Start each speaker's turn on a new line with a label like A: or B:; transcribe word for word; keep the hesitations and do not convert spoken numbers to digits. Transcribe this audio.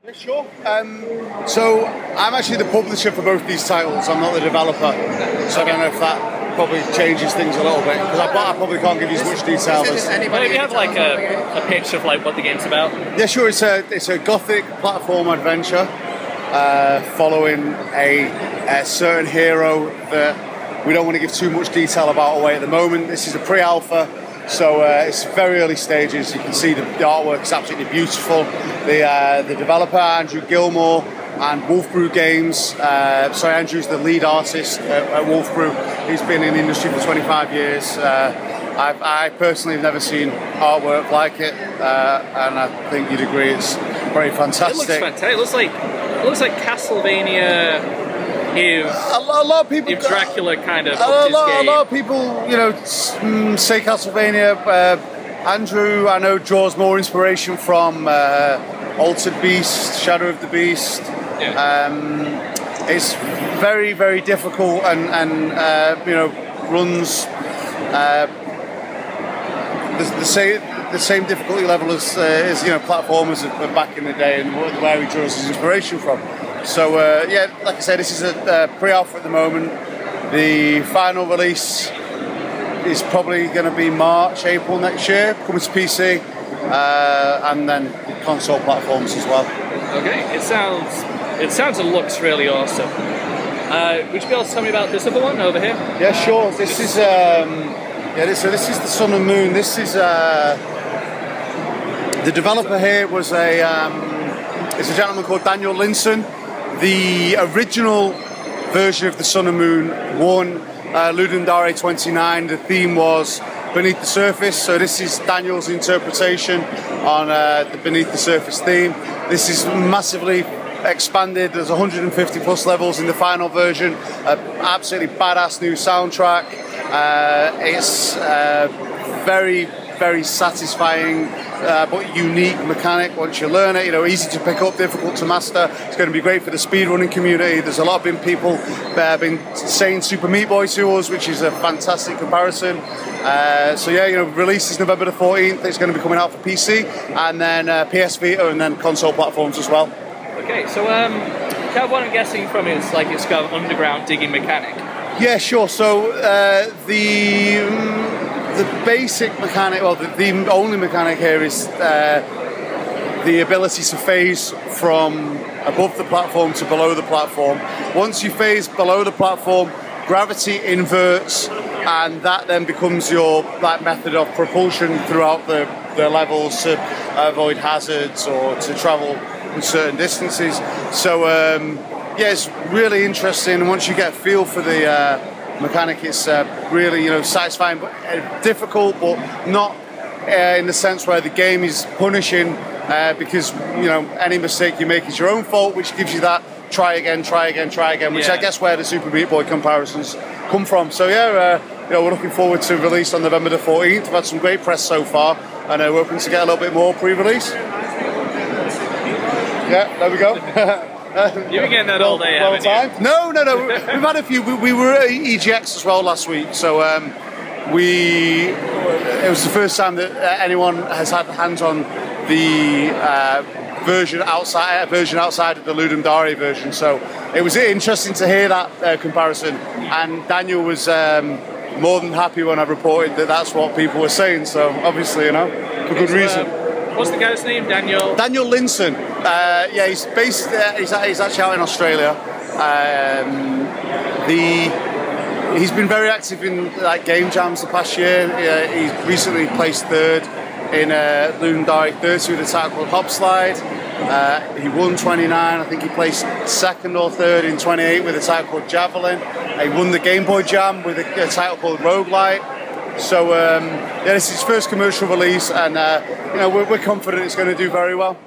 A: Yeah, sure. Um, so I'm actually the publisher for both these titles. I'm not the developer, so I don't know if that probably changes things a little bit, because I, I probably can't give you as much detail as anybody.
B: Well, if you have like a, a pitch of like what the game's about.
A: Yeah, sure. It's a it's a gothic platform adventure uh, following a, a certain hero that we don't want to give too much detail about away at the moment. This is a pre-alpha. So uh, it's very early stages. You can see the, the artwork is absolutely beautiful. The uh, the developer, Andrew Gilmore, and Wolf Brew Games. Uh, sorry, Andrew's the lead artist at, at Wolf Brew. He's been in the industry for twenty-five years. Uh, I've, I personally have never seen artwork like it, uh, and I think you'd agree it's very fantastic.
B: It looks fantastic. It looks like it looks like Castlevania. If,
A: a, lot, a lot of people,
B: if Dracula kind of
A: a, a, lot,
B: game.
A: a lot of people, you know, say Castlevania. Uh, Andrew, I know, draws more inspiration from uh, Altered Beast, Shadow of the Beast.
B: Yeah.
A: Um, it's very, very difficult, and, and uh, you know, runs uh, the, the same the same difficulty level as, uh, as you know, platformers back in the day, and where he draws his inspiration from. So uh, yeah, like I said, this is a, a pre-alpha at the moment. The final release is probably going to be March, April next year, coming to P C, uh, and then console platforms as well.
B: Okay, it sounds it sounds and looks really awesome. Uh, would you be able to tell me about this other one over here?
A: Yeah, sure. This is um, yeah. This, so this is the Sun and Moon. This is uh, the developer here was a um, it's a gentleman called Daniel Linson. The original version of the Sun and Moon won uh, Ludum Dare twenty-nine. The theme was Beneath the Surface, so this is Daniel's interpretation on uh, the Beneath the Surface theme. This is massively expanded. There's one hundred fifty plus levels in the final version. Uh, absolutely badass new soundtrack. Uh, it's uh, very, very satisfying. Uh, but unique mechanic once you learn it. You know, easy to pick up, difficult to master. It's going to be great for the speedrunning community. There's a lot of been people uh, been saying Super Meat Boy to us, which is a fantastic comparison. Uh, so yeah, you know, release is November the fourteenth. It's going to be coming out for P C and then uh, P S Vita and then console platforms as well.
B: Okay, so um, kind of what I'm guessing from is like it's got an underground digging mechanic.
A: Yeah, sure. So uh, the um, the basic mechanic, well, the, the only mechanic here is uh, the ability to phase from above the platform to below the platform. Once you phase below the platform, gravity inverts, and that then becomes your like method of propulsion throughout the, the levels to avoid hazards or to travel in certain distances. So um, yeah, it's really interesting. And once you get a feel for the uh, mechanic, it's uh, really, you know, satisfying, but uh, difficult, but not uh, in the sense where the game is punishing uh, because, you know, any mistake you make is your own fault, which gives you that try again, try again, try again, which
B: yeah.
A: I guess where the Super Meat Boy comparisons come from. So yeah, uh, you know, we're looking forward to release on November the fourteenth. We've had some great press so far, and uh, we're hoping to get a little bit more pre-release. Yeah, there we go.
B: You've been getting that all day,
A: well,
B: haven't you?
A: No, no, no. We've had a few. We, we were at E G X as well last week, so um, we. It was the first time that anyone has had hands on the uh, version outside version outside of the Ludum Dare version. So it was interesting to hear that uh, comparison. And Daniel was um, more than happy when I reported that that's what people were saying. So obviously, you know, for good reason.
B: What's the guy's name? Daniel?
A: Daniel Linson. Uh, yeah, he's based. Uh, he's, he's actually out in Australia. Um, the he's been very active in like game jams the past year. Uh, he's recently placed third in uh, Ludum Dare thirty with a title called Hop Slide. Uh, he won twenty-nine. I think he placed second or third in twenty-eight with a title called Javelin. Uh, he won the Game Boy Jam with a, a title called Roguelite. So um, yeah, this is his first commercial release, and uh, you know we're, we're confident it's going to do very well.